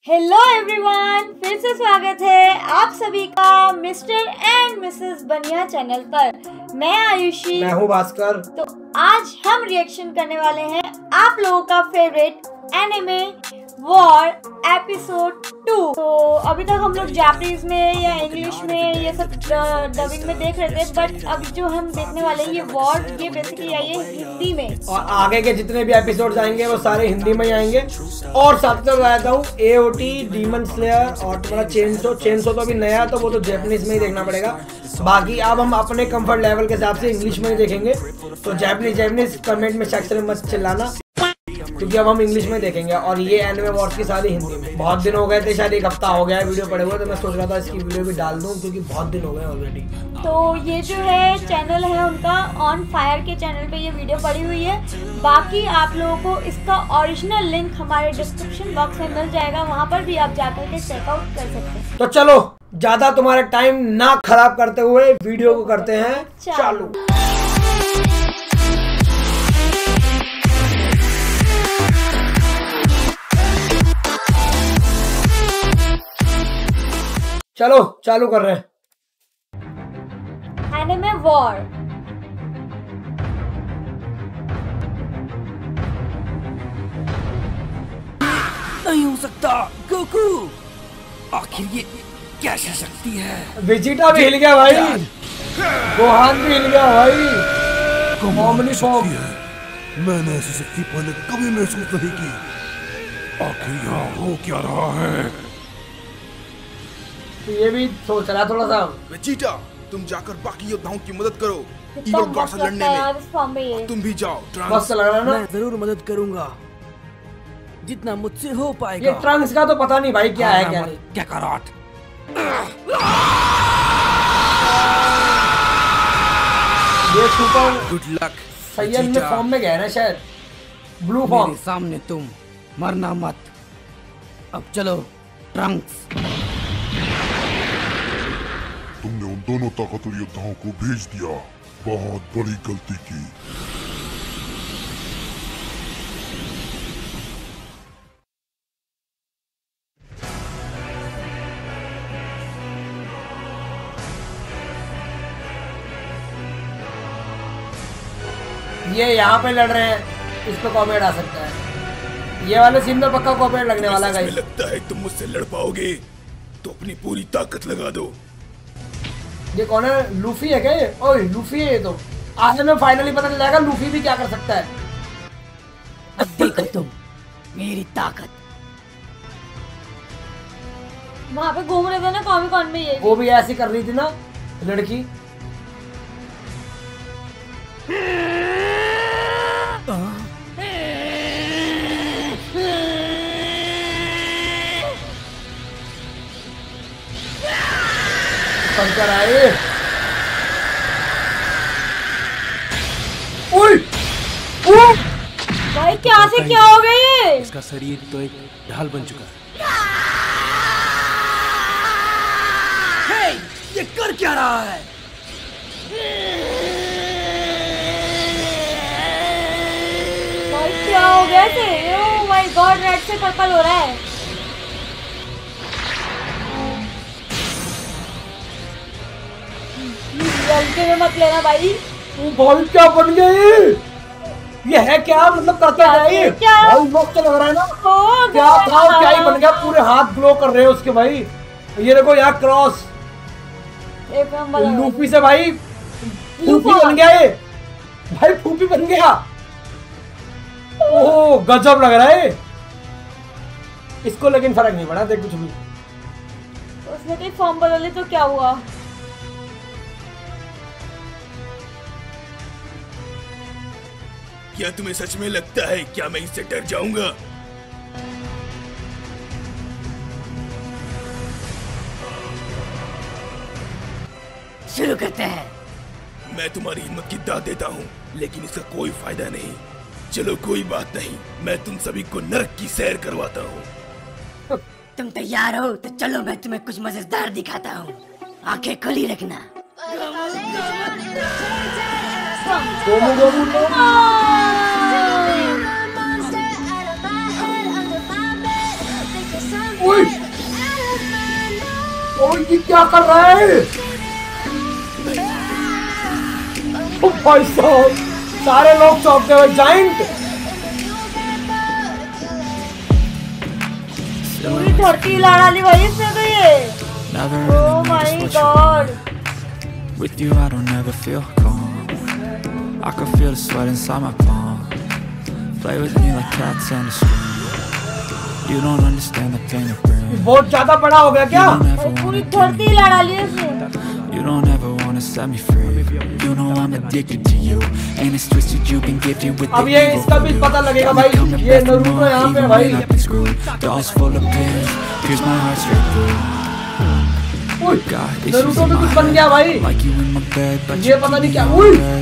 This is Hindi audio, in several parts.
हेलो एवरीवन, फिर से स्वागत है आप सभी का Mr and Mrs Baniya channel पर। मैं आयुषी, मैं हूँ भास्कर। तो आज हम रिएक्शन करने वाले हैं आप लोगों का फेवरेट एनिमे वॉर एपिसोड 2। तो अभी तक हम लोग जापानीज में या इंग्लिश में ये सब डबिंग में देख रहे थे, बट अभी जो हम देखने वाले हैं ये वॉर, ये बेसिकली आई है हिंदी में। और आगे के जितने भी एपिसोड्स आएंगे वो सारे हिंदी में ही आएंगे। और साथ में बताता हूँ AOT, डीमन स्लेयर और तुम्हारा चेनसो तो अभी नया है, तो वो तो जापानीज में ही देखना पड़ेगा। बाकी अब हम अपने कंफर्ट लेवल के हिसाब से इंग्लिश में ही देखेंगे, तो जापानीज कमेंट में सेक्शन में मत चिल्लाना, क्योंकि अब हम इंग्लिश में देखेंगे। और ये एनिमे वॉर्स की सारी हिंदी में। बहुत दिन हो गए थे, शायद एक हफ्ता हो गया है वीडियो पड़े हुए, तो मैं सोच रहा था इसकी वीडियो भी डाल दूं, क्योंकि बहुत दिन हो गए ऑलरेडी। तो ये जो है चैनल है उनका ऑन फायर के चैनल पे ये वीडियो पड़ी हुई है। बाकी आप लोगों को इसका ओरिजिनल लिंक हमारे डिस्क्रिप्शन बॉक्स में मिल जाएगा, वहाँ पर भी आप जाकर के चेकआउट कर सकते हैं। तो चलो ज्यादा तुम्हारा टाइम ना खराब करते हुए वीडियो को करते हैं चालू। चलो चालू कर रहे हैं। Anime war. नहीं हो सकता गोकू, आखिर ये कैसी शक्ति है? वेजिटा भी हिल गया भाई, गोहान भी हिल गया भाई। मैंने ऐसी शक्ति पहले कभी महसूस नहीं की। आखिर यहाँ हो क्या रहा है? ये भी सोच रहा थोड़ा सा। वेजिटा, तुम जाकर बाकी योद्धाओं की मदद करो कितना ईगल गॉड से मस्त लड़ने लगता है यार में। इस फॉर्म में ये। तुम भी जाओ। मस्त लग रहा है ना? मैं जरूर मदद करूंगा, जितना मुझसे हो पाएगा। ये ट्रंक्स का तो पता नहीं भाई क्या है क्या नहीं। क्या कराट? ये सुपर गुड लक। सैयद में फॉर्म में गया ना शायद, ब्लू फॉर्म। मेरे सामने तुम मरना मत। अब चलो ट्रंक्स। तुमने उन दोनों ताकतवर योद्धाओं को भेज दिया, बहुत बड़ी गलती की। ये यहाँ पे लड़ रहे हैं, इस पे कॉपीराइट आ सकता है। ये वाले सीन में पक्का कॉपीराइट लगने वाला है। लगता है तुम मुझसे लड़ पाओगे, तो अपनी पूरी ताकत लगा दो। ये कौन है? लूफी है क्या ये? ओए लूफी है ये तो। आज में फाइनली पता चल जाएगा लूफी भी क्या कर सकता है। अब देखो तुम मेरी ताकत। वहाँ पे घूम रहे थे ना कॉमिक कॉन में ये। वो भी ऐसी कर रही थी ना लड़की। पंकर आए। ओए भाई क्या से क्या हो गया ये? इसका शरीर तो एक ढाल बन चुका है। हे, ये कर क्या रहा है? भाई क्या हो गया थे? ओह माय गॉड, रेड से पर्पल हो रहा है। हल्के में मत लेना भाई। भाई क्या बन गया ये है क्या? मतलब करता है ये क्या? भाई मस्त लग रहा है ना। ओ, क्या था क्या ही बन गया, पूरे हाथ ग्लो कर रहे हैं उसके भाई। ये देखो यहाँ क्रॉस एक नंबर लूफी से भाई फूफी बन गया ये भाई, फूफी बन गया। ओह गजब लग रहा है इसको, लेकिन फर्क नहीं पड़ा देख कुछ भी। उसने कहीं फॉर्म बदले तो क्या हुआ? क्या तुम्हें सच में लगता है क्या मैं इससे डर जाऊंगा? शुरू करते हैं। मैं तुम्हारी हिम्मत की दाद देता हूँ, लेकिन इसका कोई फायदा नहीं। चलो कोई बात नहीं, मैं तुम सभी को नरक की सैर करवाता हूँ। तुम तैयार हो तो चलो मैं तुम्हें कुछ मजेदार दिखाता हूँ। आंखें खुली रखना। गोमू गोमू ओए ओए ये क्या कर रहा है? ओ भाई साहब सारे लोग चौंकते हुए। जाइंट पूरी धरती लड़ा ली भाई इसने तो ये। Oh my God. With you I don't ever feel calm. I can feel the sweat inside my palm. Play with me like cats and a scream. You don't understand the pain it brings. बहुत ज्यादा बड़ा हो गया क्या? पूरी धरती लड़ा ली इसने। You don't ever wanna set me free. You know I'm addicted to you. And it's twisted you've been gifted with the अब ये इसका भी पता लगेगा भाई। ये नरूटो यहाँ पे भाई। Dolls full of pins. Pierce my heart straight through. Naruto में कुछ बन गया भाई। ये पता नहीं क्या।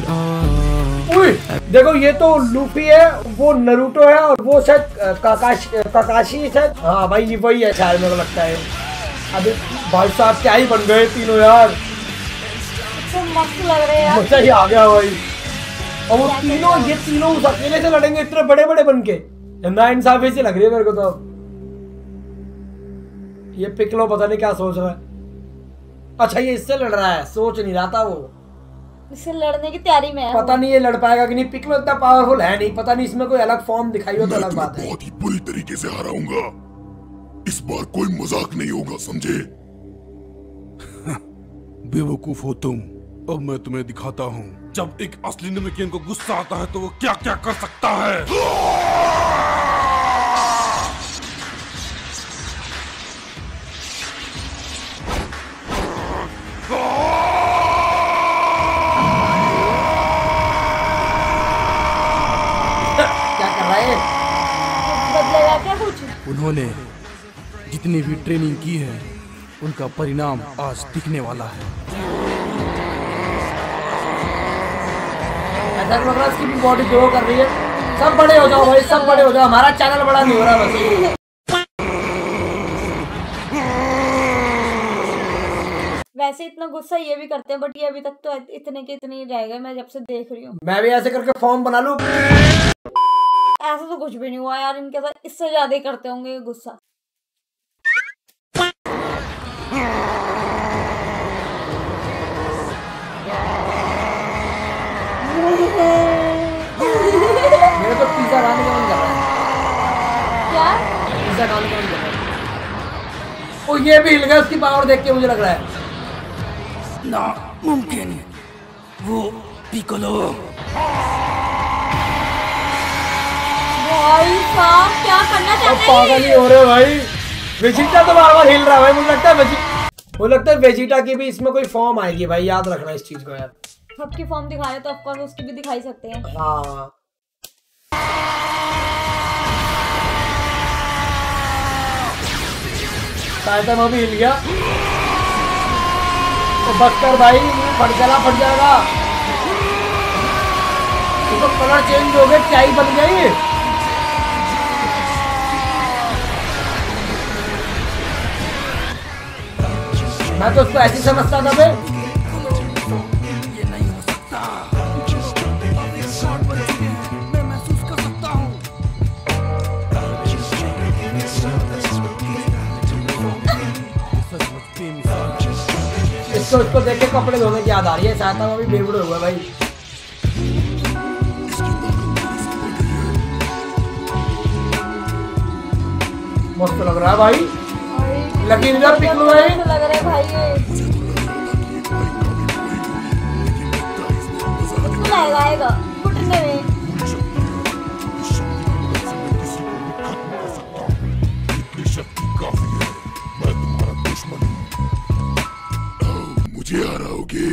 देखो ये तो लूफी है, वो नरूटो है और वो शायद काकाशी शायद। हाँ भाई ये वही है शायद मेरे को लगता है। अभी भाई साहब क्या ही बन गए तीनों यार। तो मस्त लग रहे हैं मजा ही आ गया भाई। और वो तीनों ये तीनों उस अकेले से लड़ेंगे इतने बड़े बड़े बन के। ना इंसाफी सी लग रही है मेरे को तो। ये पिकलो पता नहीं क्या सोच रहा है। अच्छा ये इससे लड़ रहा है, सोच नहीं रहा था वो। इससे लड़ने की तैयारी में है। पता नहीं ये लड़ पाएगा कि नहीं। पिकलो इतना पावरफुल है नहीं। पता नहीं इसमें कोई अलग फॉर्म दिखाई हो तो अलग बात है। बहुत ही बुरी तरीके से हराऊंगा। इस बार कोई मजाक नहीं होगा, समझे? बेवकूफ हो तुम। अब मैं तुम्हें दिखाता हूँ जब एक असली नमकीन को गुस्सा आता है तो वो क्या क्या कर सकता है। क्या कर रहा है? बदलेगा क्या कुछ? उन्होंने जितनी भी ट्रेनिंग की है उनका परिणाम आज दिखने वाला है। ऐसा लग रहा है इसकी भी बॉडी ग्रो कर रही है। सब बड़े हो जाओ भाई, सब बड़े हो जाओ। हमारा चैनल बड़ा नहीं हो रहा बस। वैसे इतना गुस्सा ये भी करते हैं बट ये अभी तक तो इतने के इतने ही रह गए। मैं जब से देख रही हूँ। मैं भी ऐसे करके फॉर्म बना लूं। ऐसा तो कुछ भी नहीं हुआ यार इनके साथ। इससे ज्यादा ही करते होंगे ये गुस्सा। मेरे तो पिज्जा खाने का मन कर रहा है। क्या? पिज्जा खाने का मन कर रहा है। ओ ये भी हिल गया उसकी पावर देख के मुझे लग रहा है। ना मुमकिन। वो पिकोलो। भाई साहब क्या करना चाहते हैं? पागल ही हो रहे भाई। वेजिटा तो बार बार हिल रहा है भाई। मुझे लगता है वेजिटा की भी इसमें कोई फॉर्म आएगी भाई। याद रखना इस चीज को यार। सबकी फॉर्म दिखा रहे तो ऑफकोर्स उसकी भी दिखाई सकते हैं। हाँ शायद वो भी हिल गया। तो बस कर भाई, फट जाएगा। तो कलर चेंज हो गया, क्या ही बन गया ये। मैं तो उसको ऐसी समझता था बे। मैं महसूस कर सकता हूँ। इसको देख के कपड़े धोने की याद आ रही है। साथ में भी बेवड़े हुआ भाई। मस्त लग रहा है भाई। लकीर का पिकलू है। लग रहा है भाई ये आएगा फुटने में। मुझे हराओगे?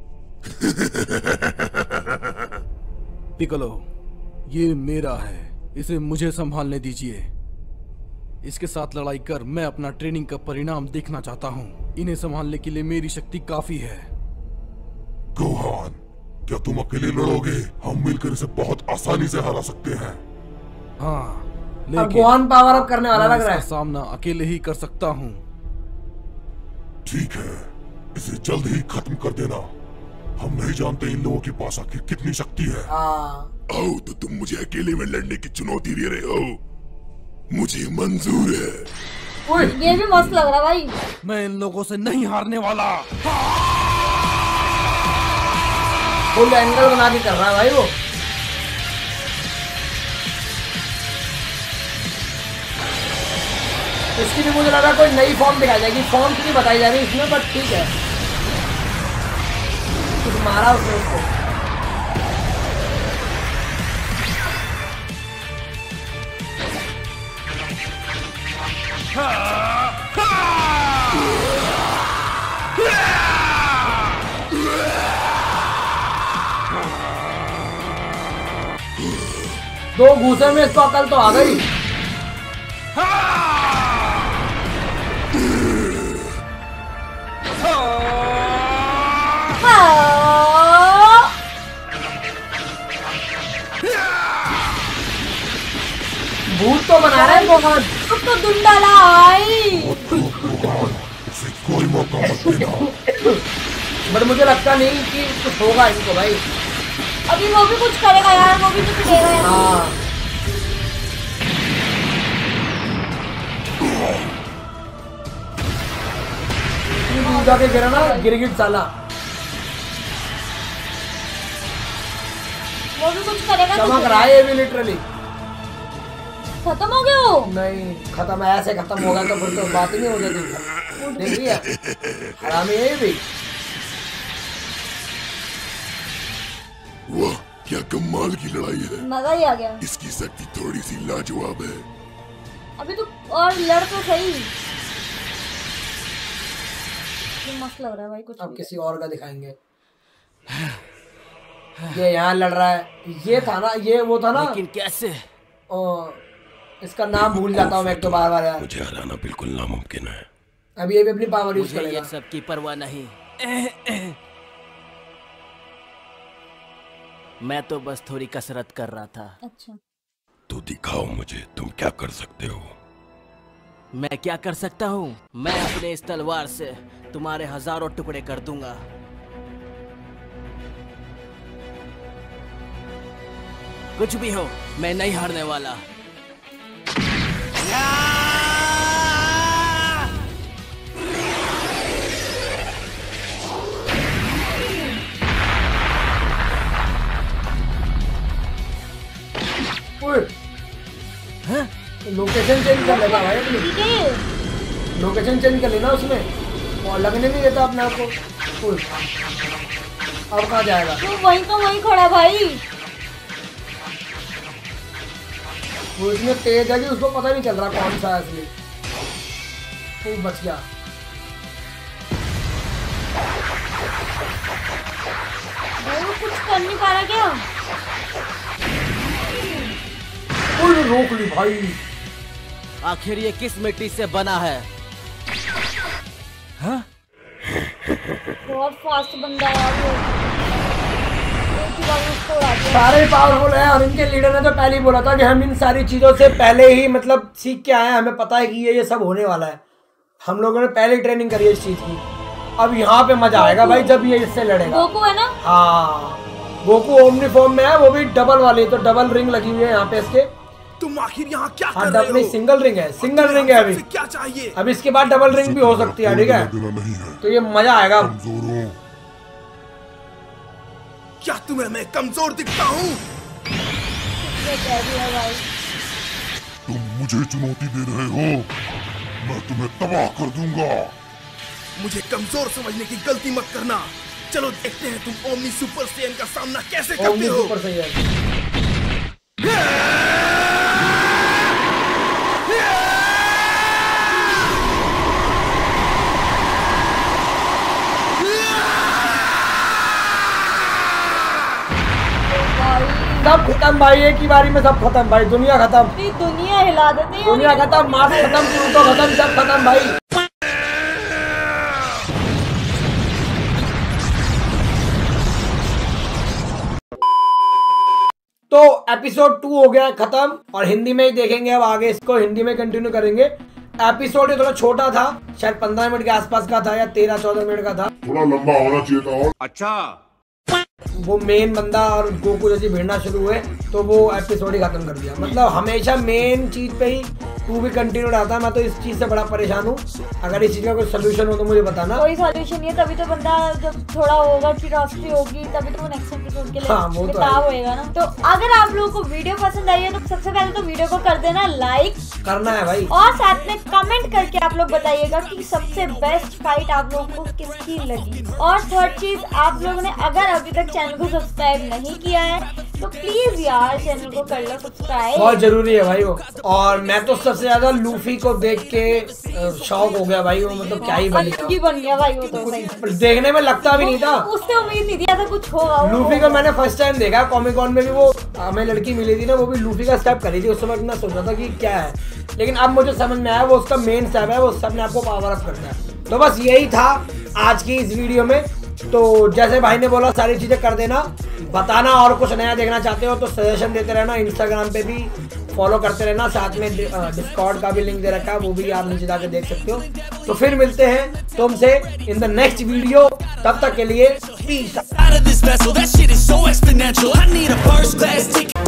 पिकोलो, ये मेरा है, इसे मुझे संभालने दीजिए। इसके साथ लड़ाई कर मैं अपना ट्रेनिंग का परिणाम देखना चाहता हूँ। इन्हें संभालने के लिए मेरी शक्ति काफी है। गोहान, क्या तुम अकेले लड़ोगे? हम मिलकर इसे बहुत आसानी से हरा सकते हैं। हाँ, अब गोहान पावर अप करने वाला लग रहा है। सामना अकेले ही कर सकता हूँ। ठीक है, इसे जल्द ही खत्म कर देना। हम नहीं जानते इन लोगों के पास आखिर कितनी शक्ति है। आओ, तो तुम मुझे अकेले में लड़ने की चुनौती दे रहे हो? मुझे मंजूर है। ये भी मस्त लग रहा भाई। मैं इन लोगों से नहीं हारने वाला। फुल एंगल बना के कर रहा है भाई वो। इसकी भी मुझे लगा कोई नई फॉर्म दिखाई जाएगी, फॉर्म की नहीं बताई जा रही इसमें, बट ठीक है। कुछ मारा उसने उसको। दो घूसे में इसको अकल तो आ गई। भूत तो बना रहा है बहुत। तो दुंडाला आई। उसे कोई मौका मत देना। बट मुझे लगता नहीं कि कुछ होगा इनको भाई। अभी वो भी कुछ करेगा यार, वो भी कुछ करेगा यार। हाँ जाके गिरा ना, गिरगिट साला। वो भी कुछ करेगा। चमक रहा है ये भी लिटरली। खत्म हो गया वो? नहीं खत्म, ऐसे खत्म होगा तो फिर तो बात ही नहीं हो जाती। देख लिया हरामी है ये भी। वाह क्या कमाल की लड़ाई है। मजा ही आ गया। इसकी शक्ति थोड़ी सी लाजवाब है। अभी तो और लड़ तो सही। ये मस्त लग रहा है भाई कुछ। अब किसी और का दिखाएंगे। ये यहाँ लड़ रहा है। ये था ना, ये वो था ना। लेकिन कैसे? इसका नाम भूल जाता हूँ मैं एक तो बार बार यार। मुझे हराना बिल्कुल नामुमकिन है। अभी ये भी अपनी पावर यूज मुझे करेगा। ये सब की परवाह नहीं। मैं तो बस थोड़ी कसरत कर रहा था। अच्छा तो दिखाओ मुझे तुम क्या कर सकते हो। मैं क्या कर सकता हूँ? मैं अपने इस तलवार से तुम्हारे हजारों टुकड़े कर दूंगा। कुछ भी हो, मैं नहीं हारने वाला। लोकेशन चेंज कर लेता भाई अपनी। ठीक है। लोकेशन चेंज कर लेना उसमें, और लगने नहीं देता अपने आप को। अब कहाँ जाएगा? तो वहीं का वहीं खड़ा भाई। वो इतने तेज है कि उसको पता नहीं चल रहा कौन सा है असली। वो बच गया। भाई वो कुछ कर नहीं पा रहा क्या? कोई रोक ली भाई। आखिर ये किस मिट्टी से बना है? हाँ? बहुत फास्ट बंदा है यार वो। एक ही बार में उसको उड़ा दिया। सारे पावरफुल हैं और इनके लीडर ने तो पहले ही बोला था कि हम इन सारी चीजों से पहले ही मतलब सीख के आए हैं, हमें पता है कि ये सब होने वाला है। हम लोगों ने पहले ही ट्रेनिंग करी है इस चीज की। अब यहाँ पे मजा आएगा भाई जब ये इससे लड़ेगा। गोकू है ना? हाँ गोकू ओमनी फॉर्म में है, वो भी डबल वाली, तो डबल रिंग लगी हुई है यहाँ पे इसके। तुम आखिर यहाँ क्या हाँ कर रहे डबल हो? सिंगल रिंग है, सिंगल रिंग है अभी। क्या चाहिए? अब इसके बाद डबल रिंग भी हो सकती है, ठीक है? देना नहीं है। तो ये मजा आएगा। कमजोरों क्या तुम्हें मैं कमजोर दिखता हूँ? ये कह दिया भाई। तुम मुझे चुनौती दे रहे हो, मैं तुम्हें तबाह कर दूंगा। मुझे कमजोर समझने की गलती मत करना। चलो देखते हैं तुम ओमनी सुपर सैयन का सामना कैसे करते ओमनी हो। सुपर सही है। सब खत्म भाई, एक ही बारी में सब खत्म भाई, दुनिया खत्म। पूरी दुनिया हिला देते हैं। दुनिया खत्म, मार्स खत्म, प्लूटो खत्म, सब खत्म भाई। तो एपिसोड 2 हो गया खत्म और हिंदी में ही देखेंगे अब आगे, इसको हिंदी में कंटिन्यू करेंगे। एपिसोड ये थोड़ा छोटा था, शायद 15 मिनट के आसपास का था या 13-14 मिनट का था। थोड़ा लंबा होना चाहिए था। और अच्छा वो मेन बंदा और गोकू जैसी भिड़ना शुरू हुए तो वो एपिसोड ही खत्म कर दिया। मतलब हमेशा मेन चीज पे ही तू भी कंटिन्यू रहता है। मैं तो इस चीज से बड़ा परेशान हूँ। अगर इस चीज का कोई सोल्यूशन हो तो मुझे बताना। कोई सोल्यूशन नहीं है, तभी तो बंदा जब थोड़ा होगा क्यूरियोसिटी होगी तभी तो वो नेक्स्ट एपिसोड के लिए किताब होएगा ना। तो अगर आप लोगों को वीडियो पसंद आई है तो सबसे पहले तो वीडियो को कर देना लाइक करना है भाई, और साथ में कमेंट करके आप लोग बताइएगा कि सबसे बेस्ट फाइट आप लोगों को किसकी लगी। और थर्ड चीज, आप लोगों ने अगर अभी तक चैनल को सब्सक्राइब नहीं किया है तो प्लीज यार चैनल को कर लो सब्सक्राइब, बहुत जरूरी है भाई वो। और मैं तो सबसे ज्यादा लूफी को देख के शौक हो गया भाई। वो मतलब क्या ही बन गया भाई वो तो सही। देखने में लगता भी नहीं था, उससे उम्मीद नहीं थी ऐसा कुछ होगा। लूफी को मैंने फर्स्ट टाइम देखा कॉमिक कॉन में भी। वो हमें लड़की मिली थी ना, वो भी लूफी का स्टेप करी थी। उस समय मैं सोचा था कि क्या है, लेकिन अब मुझे समझ में आया वो उसका मेन स्टेप है। वो सब ने आपको पावर अप करता है। तो बस यही था आज की इस वीडियो में। तो जैसे भाई ने बोला सारी चीजें कर देना, बताना और कुछ नया देखना चाहते हो तो सजेशन देते रहना। इंस्टाग्राम पे भी फॉलो करते रहना, साथ में डिस्कॉर्ड का भी लिंक दे रखा है, वो भी आप नीचे जाके देख सकते हो। तो फिर मिलते हैं तुमसे इन द नेक्स्ट वीडियो, तब तक के लिए पीस।